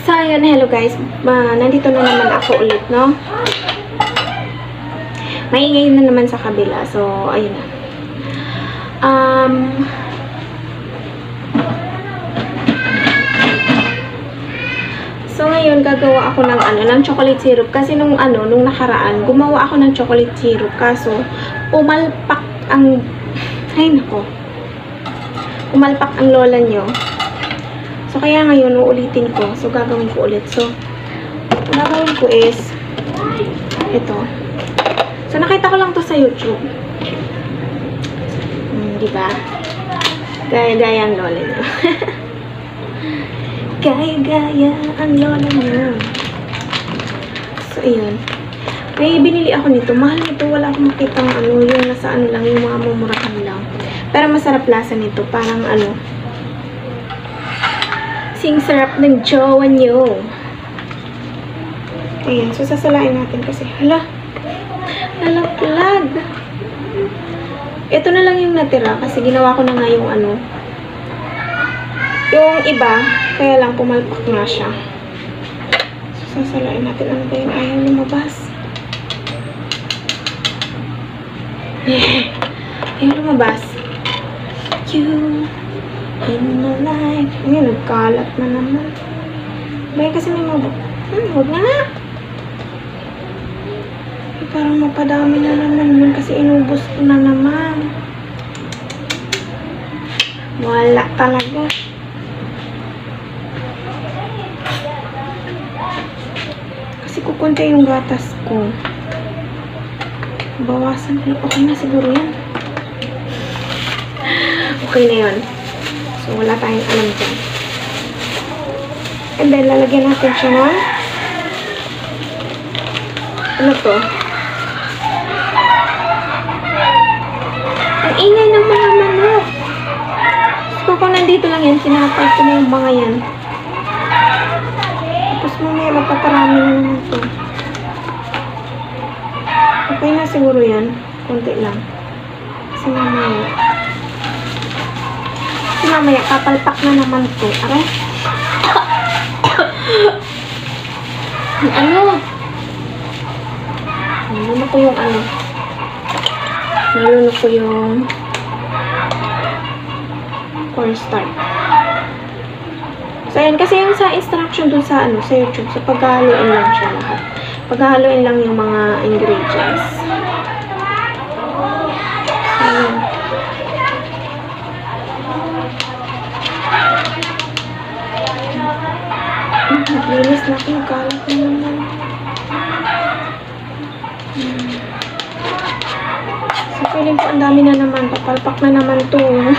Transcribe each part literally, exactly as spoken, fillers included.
So, ayun, hello guys. Uh, nandito na naman ako ulit, no? Maingay na naman sa kabila. So, ayun na. Um... So, ngayon, gagawa ako ng, ano, ng chocolate syrup. Kasi nung, ano, nung nakaraan, gumawa ako ng chocolate syrup. Kaso, umalpak ang, ay, nako. Umalpak ang lola nyo. So, kaya ngayon, uulitin ko. So, gagawin ko ulit. So, gagawin ko is, ito. So, nakita ko lang to sa YouTube. Hmm, diba? Gaya-gaya ang lola nyo. Gaya-gaya ang lola nyo. So, ayun. May binili ako nito. Mahal nito. Wala akong makita ng ano. Yung nasa ano lang. Yung mga mumurahan lang. Pero masarap lasa nito. Parang ano. Sing sarap ng jowa nyo. Ayan. So, sasalain natin kasi. Hala. Nalaglag. Ito na lang yung natira. Kasi ginawa ko na nga yung ano. Yung iba, kaya lang pumalpak nga siya. So, sasalain natin. Ano ba yun? Ayaw lumabas. Ayaw lumabas. You in my life. Ayan, nagkalat na naman. Bayan kasi may mabuk. Hmm, huwag na nga. Eh, parang mapadami na naman yun kasi inubos ko na naman. Wala talaga. Kukunti yung gatas ko. Bawasan ko. Okay na siguro yan. Okay na yun. So, wala tayong alam dyan. And then, lalagyan natin siya ng ano to? Ang ingay ng mga manok. So, kung nandito lang yan, sinapay ko na yung mga yan. Tapos mamaya magpaparami na naman ito. Okay na siguro yan. Kunti lang. Kasi mamaya. Kasi mamaya, kapalpak na naman ito. Aray. Ano? Naluno ko yung ano. Naluno ko yung cornstarch. So, ayan. Kasi yung sa instruction dun sa, ano, sa YouTube, so, paghahaluin lang siya lahat. Paghahaluin lang yung mga ingredients. So, ayan. Hmm, naglinis na ako. Kalat na naman. Hmm. So, feeling ko ang dami na naman. Papalpak na naman to.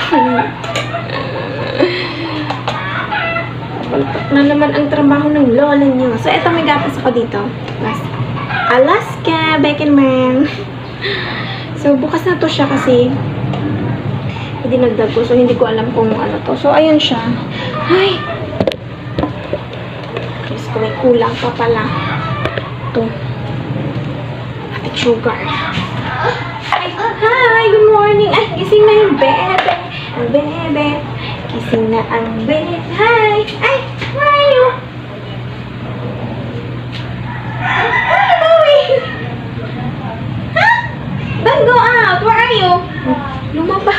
Palpak na naman ang trabaho ng lola nyo. So, eto may gatas ako dito. Alaska. Alaska Bacon Man. So, bukas na to siya kasi hindi nagdag ko. So, hindi ko alam kung ano to. So, ayun siya. Ay! Diyos ko, may kulang pa pala. Ito. Ating sugar. Ay! Hi! Good morning! Ay! Gising na yung bebe. Ang bebe. Gising na ang bebe. Hi! Ay! Where are you? Where are you going? Huh? Don't go out! Where are you? Lumabas.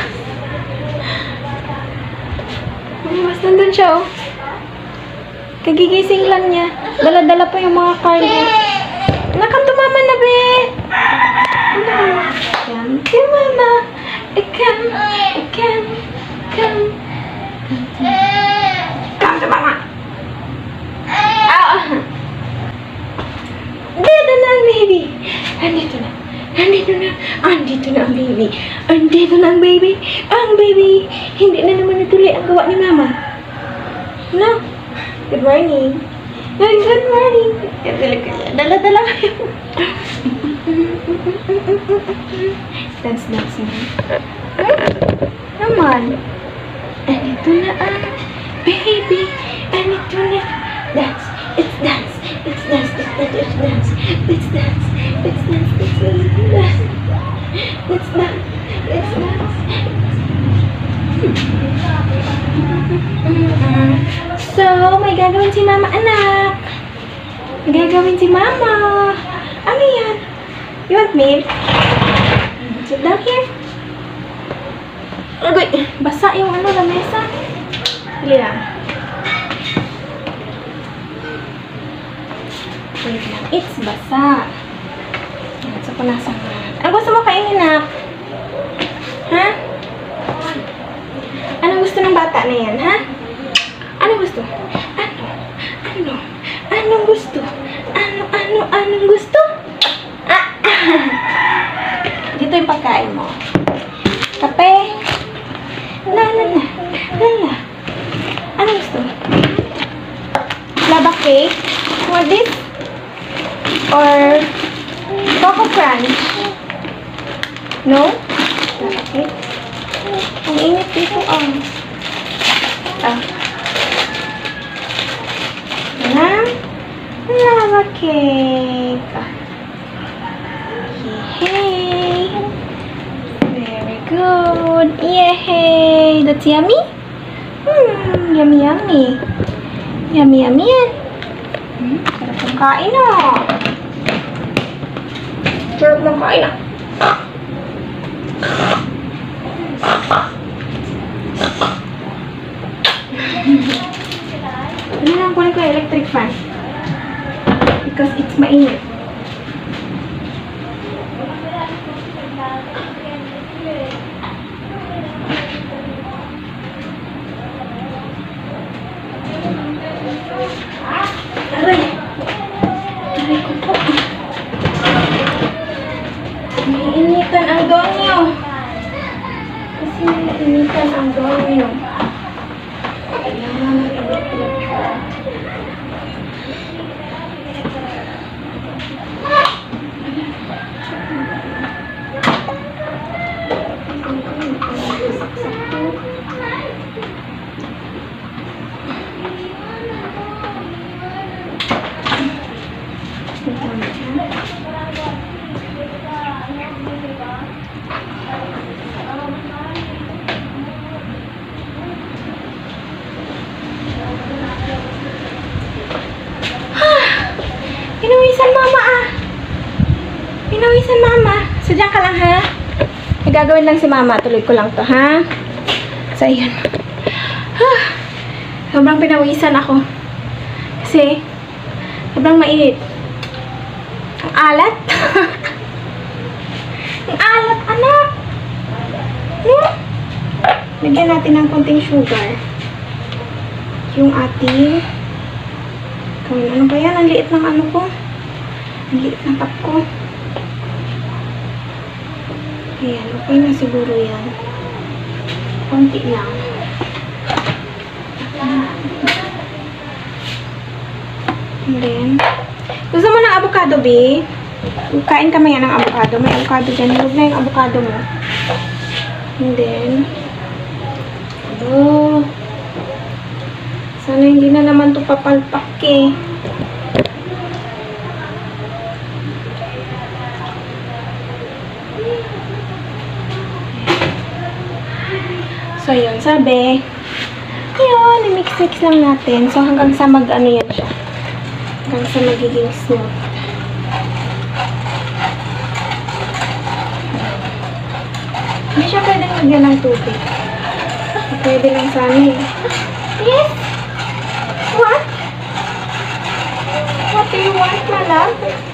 Lumabas. Nandun siya, oh. Kagigising lang niya. Dala-dala pa yung mga cargo. Nakatumama na, be! Come to mama. I come. I come. Come. Come to mama. Ah! Dito na ang baby. Andito na. Andito na. Andito na ang baby. Andito na ang baby. Ang baby. Hindi na naman natuloy ang gawa ni mama. No? Good morning. Good morning. Dala-dala kayo. Dance, dance na. Come on. Andito na ang baby. Andito na. Dance. It's dance. It's dance. It's dance. It's dance. It's dance. It's dance. It's dance. It's dance. It's dance. So, oh my God. gagawin si mama, anak? May gagawin si mama. Ano yan? You want milk? Sit down here. Agoy, basa yung ano, lamesa. Dali lang. Wait lang. It's basa. So, punasan mo. Ano gusto mo kainin, anak? Ha? Anong gusto ng bata na yan, ha? Anong gusto? Ano? Ano? Anong gusto? Ano, ano, anong gusto? Ah! Dito yung pagkain mo. Kape. La, la, la. La, la. Anong gusto? Lava cake? You want this? Or Coco Crunch? No? Lava cake? Ang init dito, oh. Ah. Na? Lava cake. Ah. Yay! Very good. Yay! That's yummy? Hmm, yummy, yummy. Yummy, yummy yan. Hmm, sarap ng kain, oh. Sarap ng kain, ah. Ano lang kunin ko yung electric fan? Because it's mainit. Aray! Aray ko po. Naiinitan ang donyo. Kasi naiinitan ang donyo. Kailangan ng electric fan. Pinawisan mama ah. Pinawisan mama. Sadya ka lang ha. May gagawin lang si mama. Tuloy ko lang to ha. So ayun. Ah, sobrang pinawisan ako. Kasi sobrang mainit. Ang alat. Ang alat anak. Hmm? Lagyan natin ng konting sugar. Yung ating ano ba yan? Ang liit ng ano ko. Ang liit ng cup ko. Ayan, okay na siguro yan. Konti lang. And then, gusto mo ng avocado, B? Kain ka maya ng avocado. May avocado dyan. Huwag na yung avocado mo. And then, oh, sana hindi na naman ito papalpak eh. So, yun. Sabi, yun, i-mix-mix lang natin. So, hanggang sa mag-ano yan siya. Hanggang sa magiging smooth. Hindi siya pwedeng magyan ng tubig. Pwede lang sana eh. Yes! What? What do you want, my love?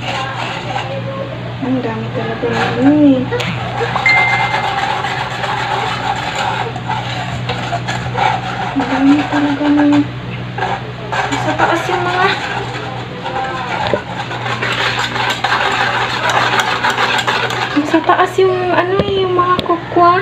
Ang dami talaga na ano eh. Ang dami talaga na. Sa taas yung mga... Sa taas yung ano eh, yung mga kokwa.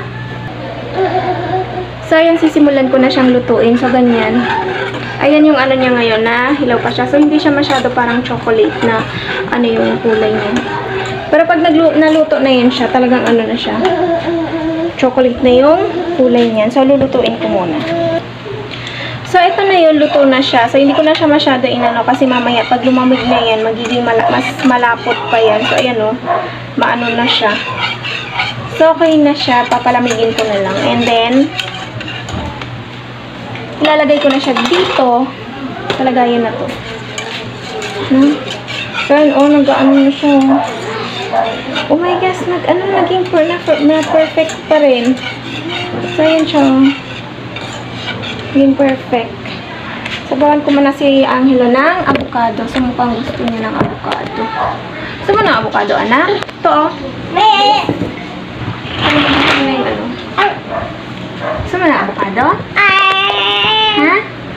So, ayan, sisimulan ko na siyang lutuin. So, ganyan. Ayan yung ano niya ngayon na hilaw pa siya. So, hindi siya masyado parang chocolate na ano yung kulay niya. Pero pag naluto na yan siya, talagang ano na siya. Chocolate na yung kulay niyan. So, lulutuin ko muna. So, ito na yun. Luto na siya. So, hindi ko na siya masyado inano kasi mamaya pag lumamig na yan, magiging mala mas malapot pa yan. So, ayan o. Maano na siya. So, okay na siya. Papalamigin ko na lang. And then, ilalagay ko na siya dito. Talagayan na to. No? Pero, oh, nag-ano na siya. Oh my gosh, nag, ano, naging per, na, na perfect pa rin. So, yun siya. Naging perfect. Sabawan ko muna si Angelo ng avocado. So, mukhang gusto niya ng avocado. Gusto mo ng avocado, anak? Ito, oh. May! Ano ba gusto mo na yung ano? Gusto mo ng avocado? Ha?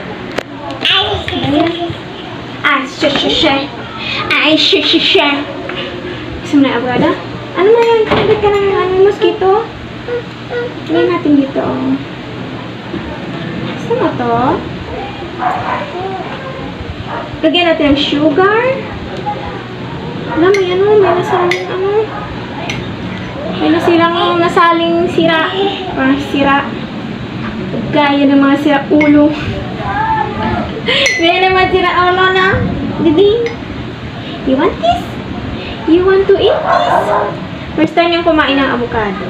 Ay, shushushé. Ay, shushushé. Gusto mo na yung avocado? Ano mo yan? Kapit ka ng ano, mosquito? Ngayon natin dito, oh. Gusto mo to? Lagyan natin ng sugar. Alam mo yan, may nasaling ano. May nasilang nasaling sira. Parang sira. Gaya ng mga sira ulo. May naman sira ulo na. Didi, you want this? You want to eat this? First time yung kumain ng avocado.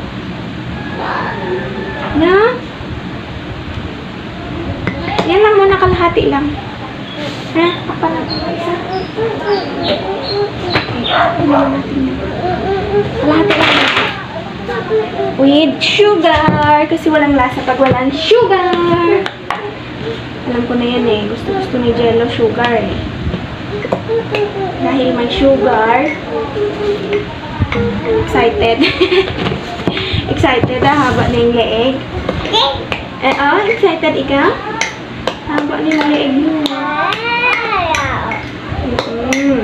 Na? Yan lang muna, kalahati lang. Ha? Kapal natin pa isa. Kalahati lang. With sugar. Kasi walang lasa pag walang sugar. Alam ko na yan eh. Gusto-gusto ni Jello sugar eh. Dahil may sugar. Excited. Excited ah. Haba na yung leeg. Eh oh, excited ikaw? Haba na yung leeg mo. Mm.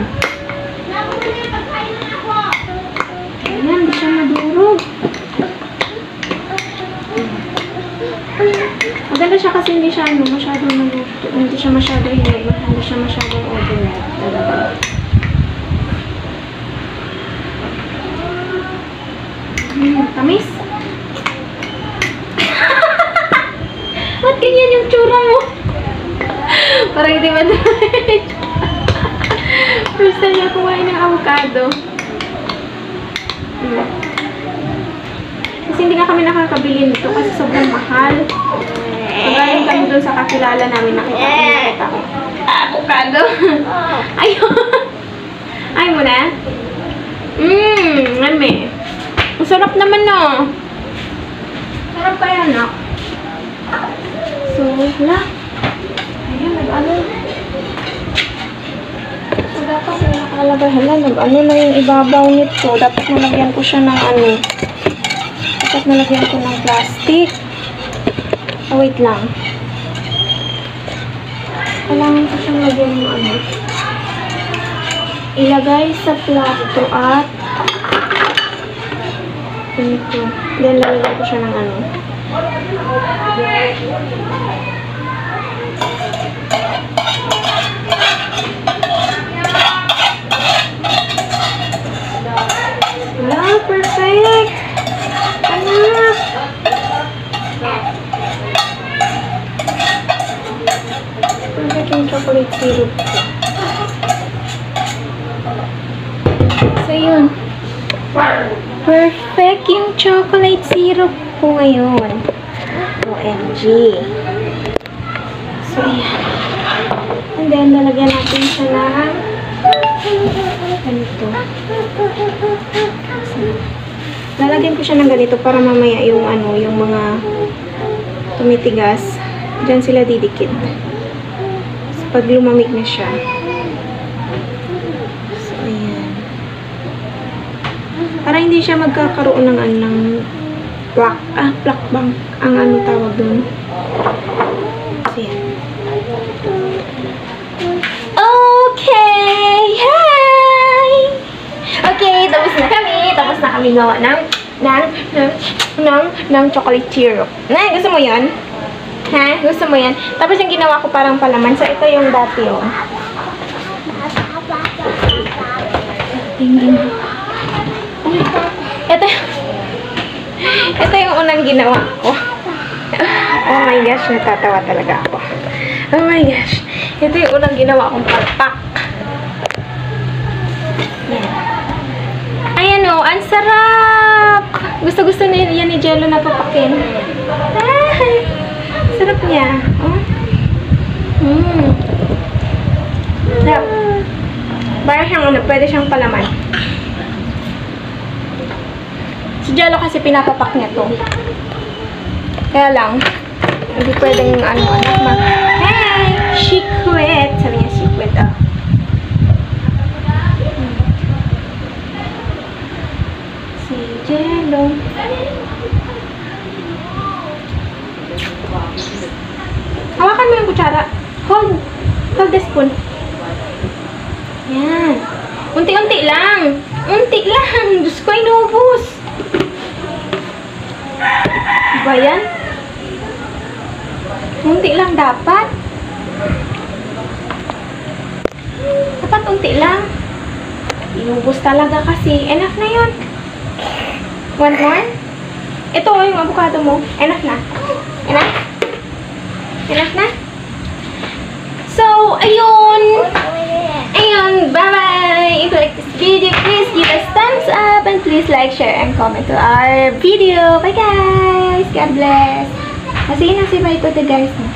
Ayan, hindi siya madurog. Maganda siya kasi hindi siya ano, masyadong naluto. Hindi siya masyadong hindi. Hindi siya masyadong overripe talaga. Hmm, tamis. Ba't ganyan yung tsura mo? Parang hindi madami. First time niya kumain ng avocado. Hmm. Kasi hindi nga kami nakakabili nito kasi sobrang mahal. Magaling kami doon sa kakilala namin. Nakita ko, nakita ko. Avocado. Ayaw. Ayaw mo na? Mmm, nami. Ang sarap naman no. Sarap kaya no? So, wala. Ayan, nag-ano. So, dapat yung nakalagay. Hala, nag-ano na yung ibabaw nito. Dapat nalagyan ko siya ng ano. Dapat nalagyan ko ng plastic. Oh, wait lang. Kailangan ko siyang lagyan ng ano. Ilagay sa plato at ganito. Then, lalagyan ko siya ng ano. Wow, perfect! Anak! Perfect yung chocolate syrup ko. So, yun. Perfect yung chocolate syrup ko ngayon. O M G. So, yan. And then, lalagyan natin siya ng ganito. So, lalagyan ko siya ng ganito para mamaya yung ano, yung mga tumitigas. Diyan sila didikit. So, pag lumamig na siya. So, ayan. Para hindi siya magkakaroon ng ano, ng black, ah, black bang, ang ano tawag dun. So, yan. Okay! Hi! Okay, tapos na kami. Tapos na kami gawa ng, ng, ng, ng, ng chocolate syrup. Na, gusto mo yan? Ha? Gusto mo yan? Tapos yung ginawa ko parang palaman. So, ito yung dati, oh. Ito, ito yung unang ginawa ko. Oh my gosh, natatawa talaga ako. Oh my gosh. Ito yung unang ginawa kong palpak. Ayan o, ang sarap! Gusto-gusto na yan ni Jello na papakin. Ay, sarap niya. Oh. Mm. Para siyang ano, pwede siyang palaman. Si Jello kasi pinapapak niya to. Kaya lang, hindi pwedeng ano, anak ma. Hey! Secret! Sabi niya, secret ah. Si Jello. Hawakan mo yung kutsara. Hold. Hold the spoon. Yan. Unti-unti lang. Unti lang. Diyos ko, inubos. Ba yan? Unti lang dapat. Dapat unti lang. Inubos talaga kasi. Enough na yun. One more? Ito yung avocado mo. Enough na. Enough? Enough na? So, ayun. Ayun. Bye-bye. If you like this video, please give us thumbs up and please like, share, and comment to our video. Bye, guys. God bless. Kasi na si bye to the guys.